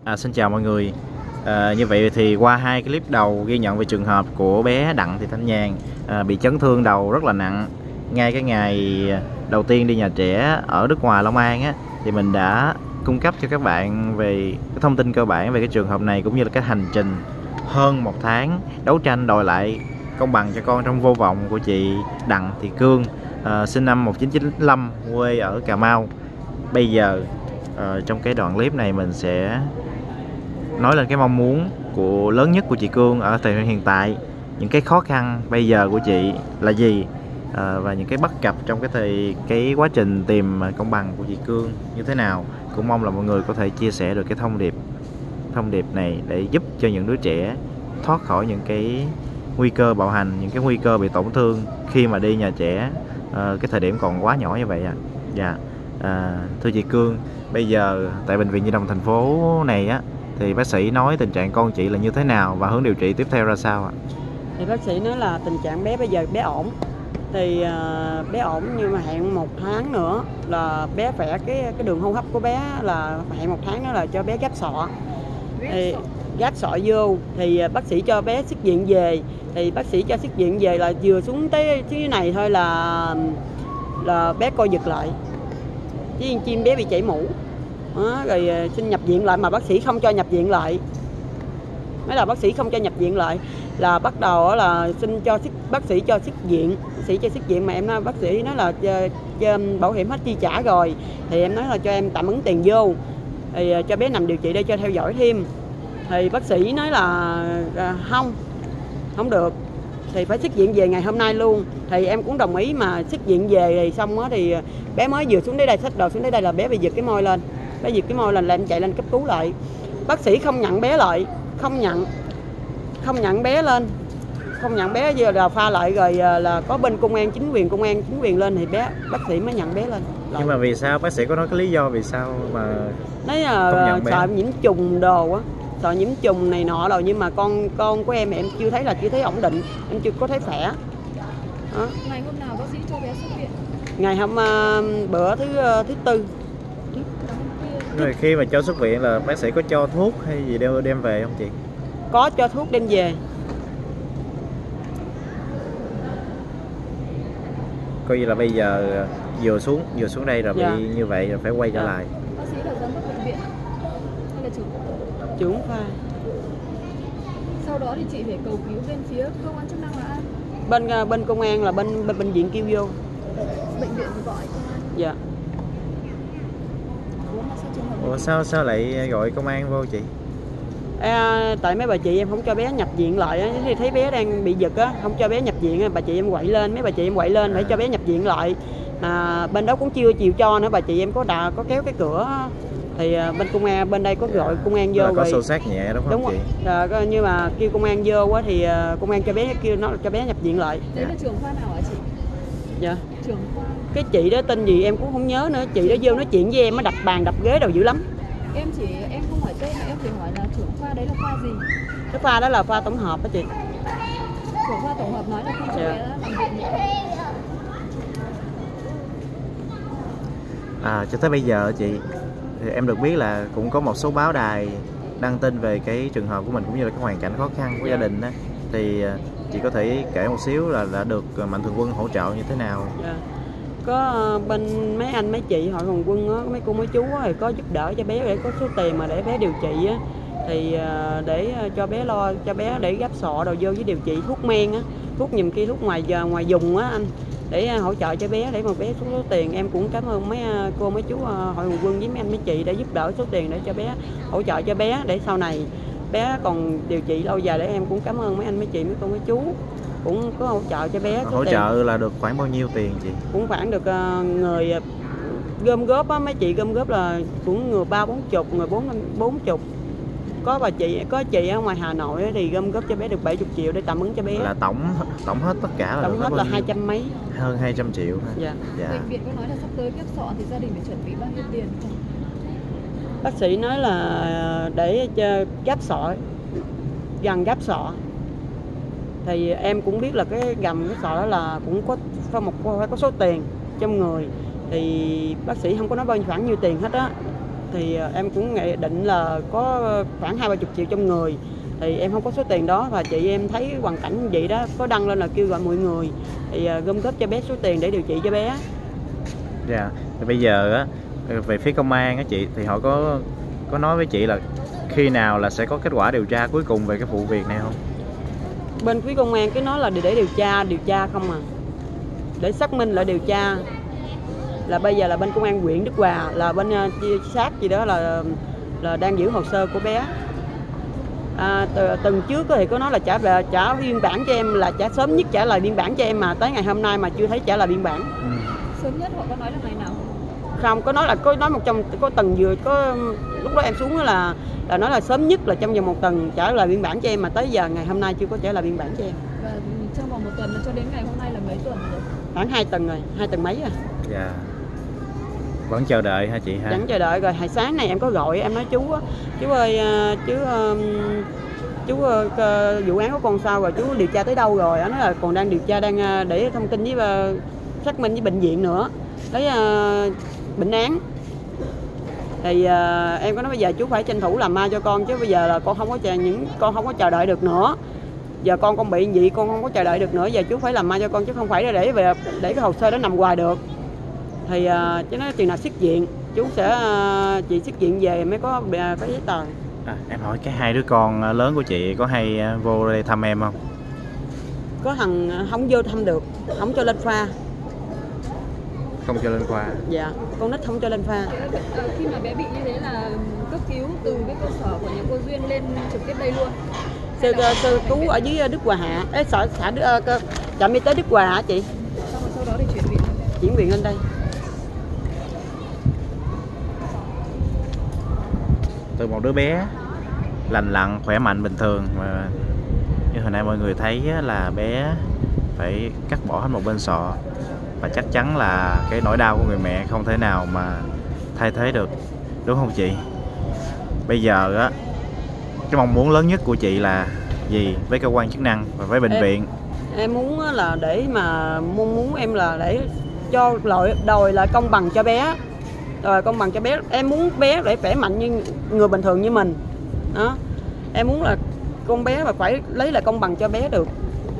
Xin chào mọi người. Như vậy thì qua hai clip đầu ghi nhận về trường hợp của bé Đặng Thị Thanh Nhàn bị chấn thương đầu rất là nặng. Ngay cái ngày đầu tiên đi nhà trẻ ở nước ngoài Long An á, thì mình đã cung cấp cho các bạn về cái thông tin cơ bản về cái trường hợp này, cũng như là cái hành trình hơn một tháng đấu tranh đòi lại công bằng cho con trong vô vọng của chị Đặng Thị Cương, sinh năm 1995, quê ở Cà Mau. Bây giờ trong cái đoạn clip này mình sẽ nói lên cái mong muốn lớn nhất của chị Cương ở thời điểm hiện tại, những cái khó khăn bây giờ của chị là gì, và những cái bất cập trong cái quá trình tìm công bằng của chị Cương như thế nào. Cũng mong là mọi người có thể chia sẻ được cái thông điệp này để giúp cho những đứa trẻ thoát khỏi những cái nguy cơ bạo hành, những cái nguy cơ bị tổn thương khi mà đi nhà trẻ cái thời điểm còn quá nhỏ như vậy ạ. Dạ. Thưa chị Cương, bây giờ tại bệnh viện Nhi đồng thành phố này á, thì bác sĩ nói tình trạng con chị là như thế nào và hướng điều trị tiếp theo ra sao ạ? Thì bác sĩ nói là tình trạng bé bây giờ bé ổn. Thì bé ổn, nhưng mà hẹn 1 tháng nữa là bé khỏe. Cái đường hô hấp của bé là hẹn 1 tháng nữa là cho bé gáp sọ. Thì gáp sọ vô thì bác sĩ cho bé xuất viện về. Thì bác sĩ cho xuất viện về là vừa xuống tới cái này thôi là bé co giật lại. Chứ chim bé bị chảy mũ. Đó, rồi xin nhập viện lại mà bác sĩ không cho nhập viện lại. Mấy là bác sĩ không cho nhập viện lại là bắt đầu là bác sĩ cho xuất viện. Bác sĩ cho xuất viện mà em nói bác sĩ nói là bảo hiểm hết chi trả rồi, thì em nói là cho em tạm ứng tiền vô, thì cho bé nằm điều trị đây cho theo dõi thêm. Thì bác sĩ nói là không được, thì phải xuất viện về ngày hôm nay luôn. Thì em cũng đồng ý, mà xuất viện về thì xong đó thì bé mới vừa xuống đến đây, xách đồ xuống đến đây là bé bị giật cái môi lên. Bé giật cái môi lên là em chạy lên cấp cứu lại. Bác sĩ không nhận bé lại, không nhận bé lên, không nhận bé, giờ là pha lại rồi là có bên công an chính quyền lên thì bác sĩ mới nhận bé lên. Nhưng mà vì sao bác sĩ có nói cái lý do vì sao mà nói là sợ nhiễm trùng đồ á, sợ nhiễm trùng này nọ rồi, nhưng mà con của em chưa thấy ổn định, em chưa có thấy khỏe. Đó. Ngày hôm nào bác sĩ cho bé xuất viện? Ngày hôm bữa thứ tư. Rồi khi mà cho xuất viện là bác sĩ có cho thuốc hay gì đem về không chị? Có cho thuốc đem về. Coi như là bây giờ vừa xuống đây rồi bị như vậy rồi phải quay trở lại. Bác sĩ là giám đốc bệnh viện hay là trưởng khoa? Sau đó thì chị phải cầu cứu bên phía cơ quan chức năng là ai? Bên công an là bên bệnh viện kêu vô. Bệnh viện gọi công an. Dạ. Sao lại gọi công an vô chị? Tại mấy bà chị em không cho bé nhập viện lại á, thì thấy bé đang bị giật á, không cho bé nhập viện, bà chị em quậy lên, mấy bà chị em quậy lên để cho bé nhập viện lại, mà bên đó cũng chưa chịu cho nữa. Bà chị em có kéo cái cửa, thì bên công an bên đây có gọi công an vô. Có xô xát nhẹ đúng không chị? Nhưng mà kêu công an vô á thì công an cho bé nhập viện lại. Đấy là trường khoa nào hả chị? Dạ. Trường khoa. Cái chị đó tên gì em cũng không nhớ nữa, chị đó vô nói chuyện với em, nó đập bàn đập ghế đồ dữ lắm. Em không hỏi tên mà em chỉ hỏi là trưởng khoa đấy là khoa gì? Cái khoa đó là khoa tổng hợp đó chị. Trưởng khoa tổng hợp nói là không cho bé nằm viện nữa. Cho tới bây giờ chị, thì em được biết là cũng có một số báo đài đăng tin về cái trường hợp của mình cũng như là cái hoàn cảnh khó khăn của gia đình đó. Thì chị có thể kể một xíu là đã được Mạnh Thường Quân hỗ trợ như thế nào? Có bên mấy anh mấy chị Hội Hồng Quân á, mấy cô mấy chú á, thì có giúp đỡ cho bé để có số tiền mà để bé điều trị á, thì để cho bé lo cho bé để gáp sọ đồ vô với điều trị thuốc men á, thuốc nhiều khi thuốc ngoài dùng á anh, để hỗ trợ cho bé để mà bé xuống số tiền. Em cũng cảm ơn mấy cô mấy chú Hội Hồng Quân với mấy anh mấy chị đã giúp đỡ số tiền để cho bé, hỗ trợ cho bé để sau này bé còn điều trị lâu dài. Để em cũng cảm ơn mấy anh mấy chị mấy cô mấy chú cũng có hỗ trợ cho bé. Hỗ trợ là được khoảng bao nhiêu tiền chị? Cũng khoảng được người gom góp á, mấy chị gom góp là cũng người 30-40, người 40. Có chị ở ngoài Hà Nội thì gom góp cho bé được 70 triệu để tạm ứng cho bé. Là tổng hết tất cả là tổng hết là 200 mấy. Hơn 200 triệu ha. Dạ. Bệnh viện có nói là sắp tới ghép sọ thì gia đình phải chuẩn bị bao nhiêu tiền không? Bác sĩ nói là để cho gáp sọ, gần gáp sọ. Thì em cũng biết là cái gầm cái sọ đó là cũng phải có số tiền trong người, thì bác sĩ không có nói bao nhiêu khoản nhiêu tiền hết á. thì em cũng định là có khoảng 20-30 triệu trong người, thì em không có số tiền đó, và chị em thấy hoàn cảnh vậy đó, có đăng lên là kêu gọi mọi người thì gom góp cho bé số tiền để điều trị cho bé. Dạ. Thì bây giờ á, về phía công an á chị, thì họ có nói với chị là khi nào là sẽ có kết quả điều tra cuối cùng về cái vụ việc này không? Bên phía công an cứ nói là để điều tra không à, để xác minh lại điều tra. Là bây giờ là bên công an huyện Đức Hòa, là bên sát gì đó là đang giữ hồ sơ của bé. Tuần trước thì có nói là trả biên bản cho em, là trả sớm nhất trả lời biên bản cho em, mà tới ngày hôm nay mà chưa thấy trả lời biên bản. Sớm nhất họ có nói là ngày nào không? Có nói là có nói có tuần vừa có lúc đó em xuống là nói là sớm nhất là trong vòng 1 tuần trả lời biên bản cho em, mà tới giờ ngày hôm nay chưa có trả lời biên bản cho em. Và trong vòng 1 tuần cho đến ngày hôm nay là mấy tuần rồi? Khoảng 2 tuần rồi, 2 tuần mấy rồi. Dạ. Vẫn chờ đợi hả chị ha? Vẫn chờ đợi. Rồi hồi sáng này em có gọi, em nói chú ơi, chú vụ án của con sao rồi, chú điều tra tới đâu rồi? Anh nói là còn đang điều tra, đang để thông tin với xác minh với bệnh viện nữa, lấy bệnh án. Thì em có nói bây giờ chú phải tranh thủ làm ma cho con, chứ bây giờ là con không có chờ đợi được nữa. Giờ con bị gì con không có chờ đợi được nữa, giờ chú phải làm ma cho con, chứ không phải để cái hồ sơ đó nằm hoài được. Thì chứ nói chừng nào xuất viện chú sẽ chị xuất viện về mới có giấy tờ. Em hỏi cái 2 đứa con lớn của chị có hay vô đây thăm em không? Có thằng không vô thăm được, không cho lên khoa. Không cho lên khoa? Dạ, con nít không cho lên khoa. Khi mà bé bị như thế là cấp cứu từ cái cơ sở của nhà cô Duyên lên trực tiếp đây luôn? Sơ cứu ở dưới Đức Hòa Hạ, trạm y tế Đức Hòa hả chị? Xong rồi sau đó thì chuyển viện lên đây. Từ một đứa bé lành lặn, khỏe mạnh, bình thường, mà như hồi nãy mọi người thấy là bé phải cắt bỏ hết một bên sọ, và chắc chắn là cái nỗi đau của người mẹ không thể nào mà thay thế được, đúng không chị? Bây giờ á, cái mong muốn lớn nhất của chị là gì với cơ quan chức năng và với bệnh viện? Em muốn là để mà muốn em là để cho đòi lại công bằng cho bé, đòi công bằng cho bé. Em muốn bé để khỏe mạnh như người bình thường như mình đó. Em muốn là con bé mà phải lấy lại công bằng cho bé được.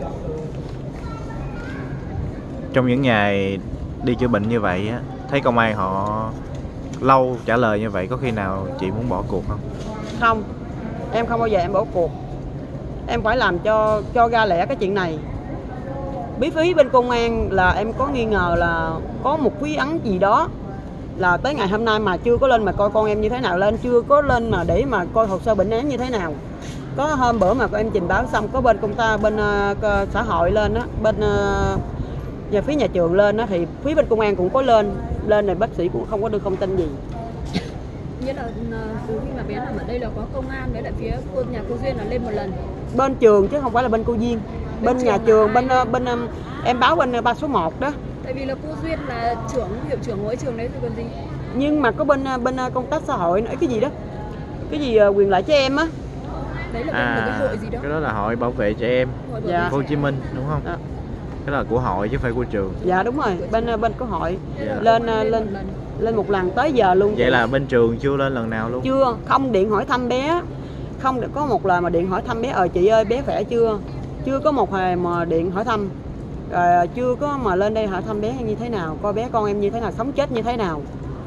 Trong những ngày đi chữa bệnh như vậy á, thấy công an họ lâu trả lời như vậy, có khi nào chị muốn bỏ cuộc không? Không, em không bao giờ em bỏ cuộc. Em phải làm cho ra lẽ cái chuyện này. Bí phí bên công an là em có nghi ngờ là có một phí ấn gì đó, là tới ngày hôm nay mà chưa có lên mà coi con em như thế nào, chưa có lên mà để mà coi hồ sơ bệnh án như thế nào. Có hôm bữa mà em trình báo xong, có bên bên xã hội lên á, bên về phía nhà trường lên á, thì phía bên công an cũng có lên này, bác sĩ cũng không có đưa thông tin gì. Nghĩa là từ khi mà bé nằm ở đây là có công an với lại phía nhà cô Duyên là lên một lần? Bên trường chứ không phải là bên cô Duyên. Bên nhà trường, bên em báo bên 3 số 1 đó. Tại vì là cô Duyên là hiệu trưởng mỗi trường đấy thì còn gì. Nhưng mà có bên công tác xã hội nói cái gì đó, cái gì quyền lợi trẻ em á. Đấy là bên một cái hội gì đó. Cái đó là hội bảo vệ trẻ em dạ. Hồ Chí Minh đúng không? Dạ. Cái là của hội chứ không phải của trường. Dạ đúng rồi, bên của hội. Dạ. Lên một lần tới giờ luôn. Vậy là bên trường chưa lên lần nào luôn? Chưa, không điện hỏi thăm bé. Không có một lời mà điện hỏi thăm bé, chị ơi bé khỏe chưa? Chưa có một hề mà điện hỏi thăm. Rồi chưa có mà lên đây hỏi thăm bé như thế nào, coi bé con em như thế nào, sống chết như thế nào.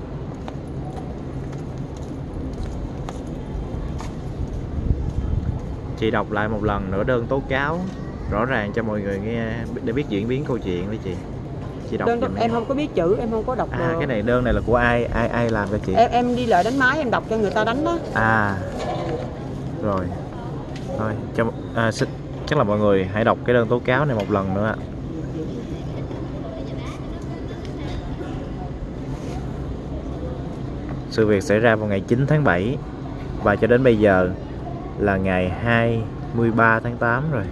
Chị đọc lại một lần nữa đơn tố cáo rõ ràng cho mọi người nghe để biết diễn biến câu chuyện với chị. Chị đọc đơn em không có biết chữ, em không có đọc được. Cái này đơn này là của ai làm cho chị? Em đi lại đánh máy, em đọc cho người ta đánh đó. Rồi thôi chắc là mọi người hãy đọc cái đơn tố cáo này một lần nữa. Sự việc xảy ra vào ngày 9 tháng 7 và cho đến bây giờ là ngày 23 tháng 8 rồi.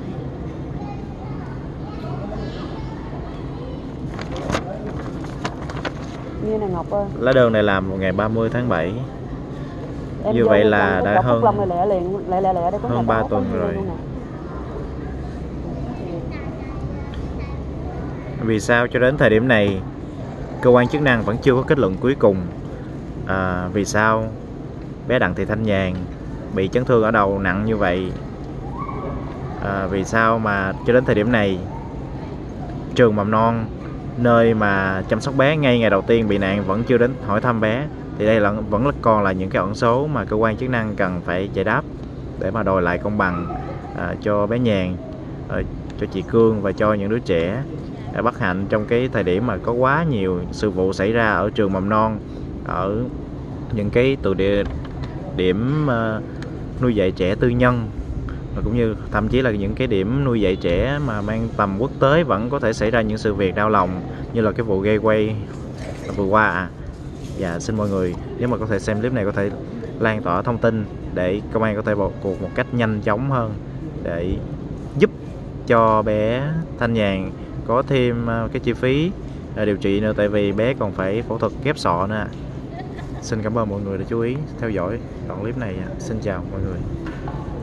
Như này Ngọc ơi. Lá đơn này làm vào ngày 30 tháng 7. Như vậy là đã hơn 3 tuần rồi. Vì sao cho đến thời điểm này cơ quan chức năng vẫn chưa có kết luận cuối cùng Vì sao bé Đặng Thị Thanh Nhàn bị chấn thương ở đầu nặng như vậy? Vì sao mà cho đến thời điểm này trường mầm non nơi mà chăm sóc bé ngay ngày đầu tiên bị nạn vẫn chưa đến hỏi thăm bé? Thì đây vẫn còn là những cái ẩn số mà cơ quan chức năng cần phải giải đáp để mà đòi lại công bằng cho bé Nhàn, cho chị Cương và cho những đứa trẻ bất hạnh trong cái thời điểm mà có quá nhiều sự vụ xảy ra ở trường mầm non, ở những cái điểm nuôi dạy trẻ tư nhân, và cũng như thậm chí là những cái điểm nuôi dạy trẻ mà mang tầm quốc tế vẫn có thể xảy ra những sự việc đau lòng như là cái vụ gây quay vừa qua. Và xin mọi người nếu mà có thể xem clip này có thể lan tỏa thông tin để công an có thể vào cuộc một cách nhanh chóng hơn để giúp cho bé Thanh Nhàn có thêm cái chi phí điều trị nữa, tại vì bé còn phải phẫu thuật ghép sọ nữa. Xin cảm ơn mọi người đã chú ý theo dõi đoạn clip này. Xin chào mọi người.